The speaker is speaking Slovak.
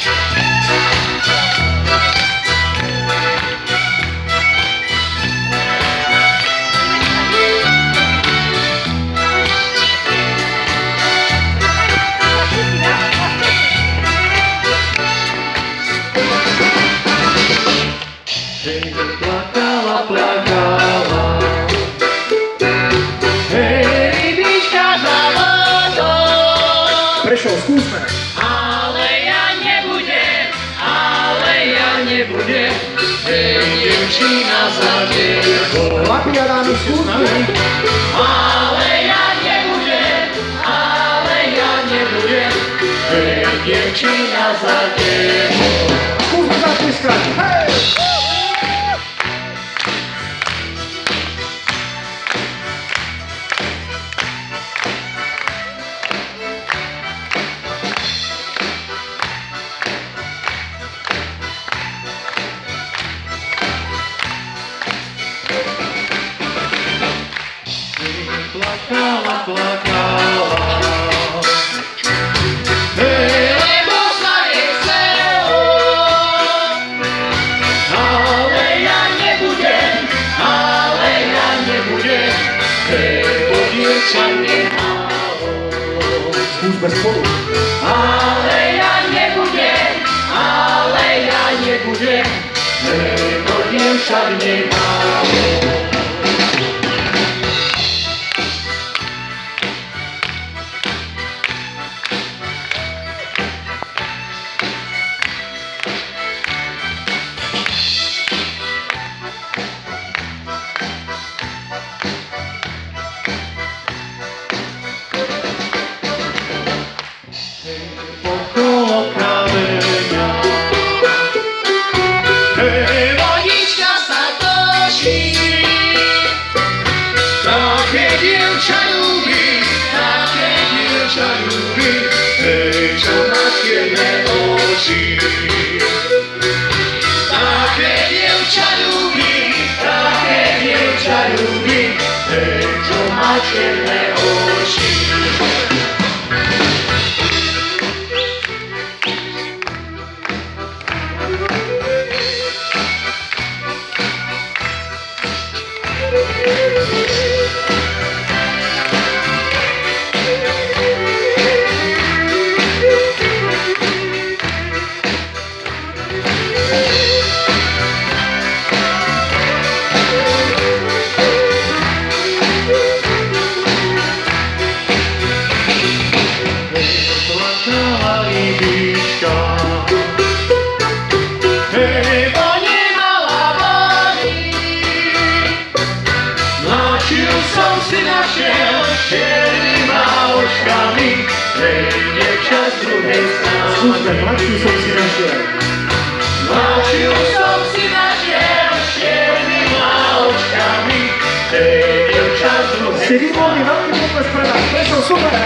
Plakala, plakala, hej, rybička za vodou. Prešov, skúsme. Ale ja nebudem, hej, dievčina za tebou. Chlapi a dámy, skúsme. Ale ja nebudem, hej, dievčina za tebou. Skúsme zatliskať, hej! Plakala, plakala, hej, lebo sa jej chcelo. Ale ja nebudem, hej, bo dievča nemálo. Skúsme spolu. Ale ja nebudem, hej, bo dievča nemálo. Okolo kameňa, hej, vodička sa točí. Také dievča ľúbi, hej, čo má čierne oči. Také dievča ľúbi, hej, čo má čierne oči. Plakala rybička, hej, bo nemala vody. Mláčil som si našiel černýma očkami, hej, dievča z druhej strany. Skúsme, mladšiu som si našiel. Mláčil som si našiel černýma očkami, hej, dievča z druhej strany. Ste výborní, veľký potles pre nás. Prešov, super.